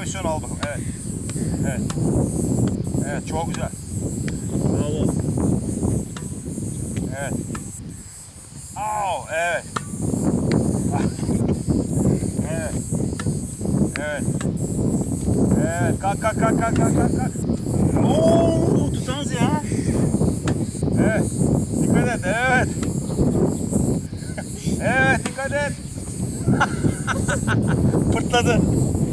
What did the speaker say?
pozisyon al bakalım. Evet. Evet. Evet, çok güzel. Bravo. Evet. Au, evet. Evet. Evet. Evet, kalk. Oo, tutanız ya. Evet. Dikkat et, evet. Evet, dikkat et. Pırtladı.